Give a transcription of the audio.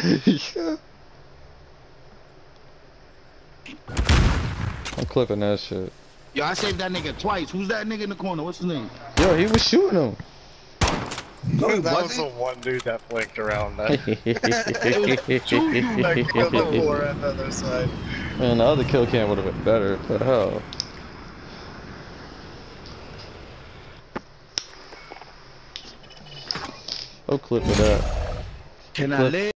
I'm clipping that shit. Yo, I saved that nigga twice. Who's that nigga in the corner? What's his name? Yo, he was shooting him. No, he That was the wasn't. one dude that flicked around that. It was two dudes. That killed the four on the other side. Man, the other kill cam would have been better. What the hell? No clip of that. Can I live?